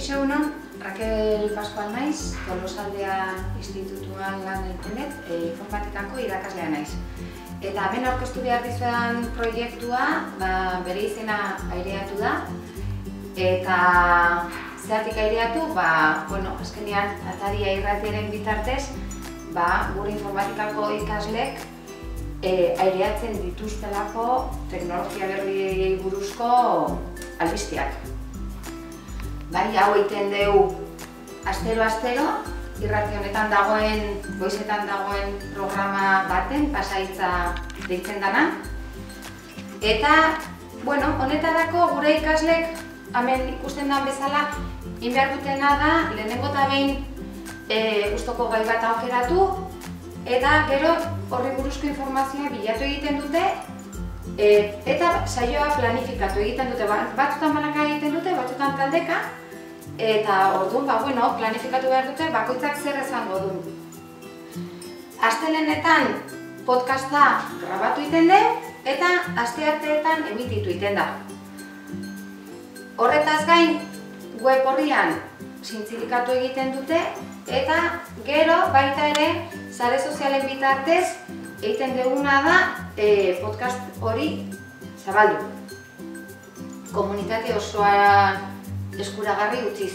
Kaixo, Raquel Pascual naiz, Tolosaldea Institutuan lan egiten, informatikako irakaslea naiz. Eta hemen aurkeztu behar dizuedan proiektua, bere izena aireatu da. Eta zergatik aireatu, azkenean Ataria irratiaren bitartez, gure informatikako ikaslek aireatzen dituztelako teknologia berriei buruzko albisteak. Hau egiten dugu astero-astero, irrati honetan dagoen, goizetan dagoen programa baten, Pasahitza deitzen dana. Eta, honetarako gure ikaslek, hemen ikusten den bezala, egin behar dutena da, lehenengo eta behin gustuko gai bat aukeratu, eta gero horri buruzko informazioa bilatu egiten dute, eta saioa planifikatu egiten dute, batzutan banaka egiten dute, batzutan taldeka, eta orduan, planifikatu behar dute, bakoitzak zer esango du. Astelehenetan podcasta grabatu egiten du, eta astearteetan emititu egiten da. Horretaz gain, web horrian zintzilikatu egiten dute, eta gero baita ere, sare sozialen bitartez, egiten duguna da podcast hori zabaldu. Komunitate osoa eskuragarri utziz.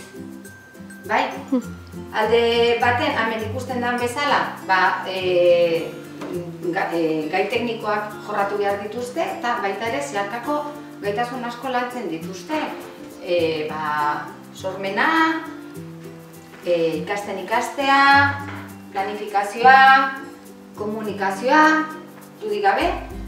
Alde baten, hemen ikusten den bezala, gai teknikoak jorratu behar dituzte, eta baita ere zeharkako gaitasun asko lantzen dituzte. Sormena, ikasten ikastea, planifikazioa, komunikazioa, dudik gabe,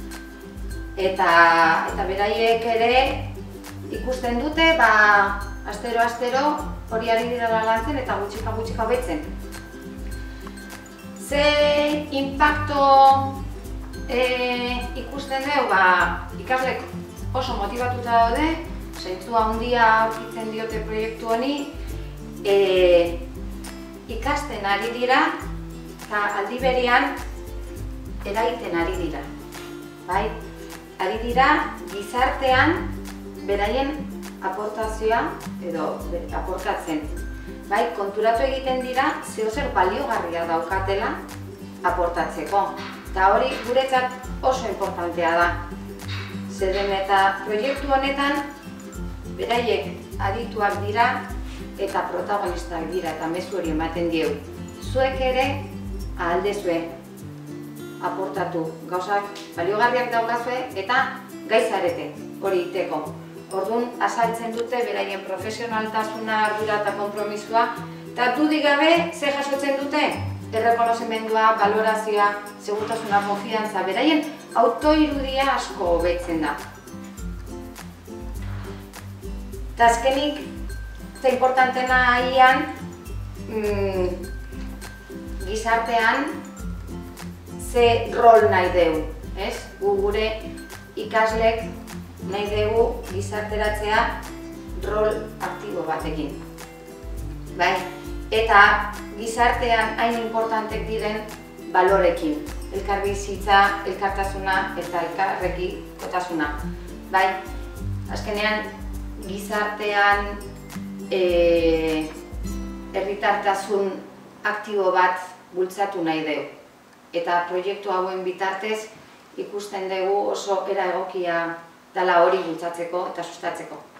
eta beraiek ere ikusten dute, astero-astero hori ari dira lantzen eta gutxika hobetzen. Ze inpakto ikusten dugu, ikaslek oso motibatuta daude, zentzua handia aurkitzen diote proiektu honi, ikasten ari dira, eta aldi berean eragiten ari dira. Ari dira gizartean beraien aportazioa edo aportatzen. Konturatu egiten dira zeozer baliogarria daukatela aportatzeko. Eta hori guretzat oso importantea da. Zeren eta proiektu honetan beraiek adituak dira eta protagonistak dira eta mezu hori ematen diegu. Zuek ere ahaldezue aportatu gauzak baliogarriak daukazue eta gaizarete hori iteko. Orduan, azaltzen dute beraien profesionaltasuna, ardura eta konpromisua, eta dudik gabe zer jasotzen dute? Errekonozimendua, balorazioa, segurtasuna, konfiantza, beraien autoirudia asko hobetzen da. Eta azkenik, eta importantena aian, gizartean ze rol nahi dugu, gure ikaslek nahi dugu gizarteratzea rol aktibo batekin. Eta gizartean hain importantek diren balorekin. Elkarbizitza, elkartasuna eta elkarrekikotasuna. Azkenean, gizartean herritartasun aktibo bat bultzatu nahi dugu. Eta proiektu hauen bitartez ikusten dugu oso era egokia dela hori bultzatzeko eta sustatzeko.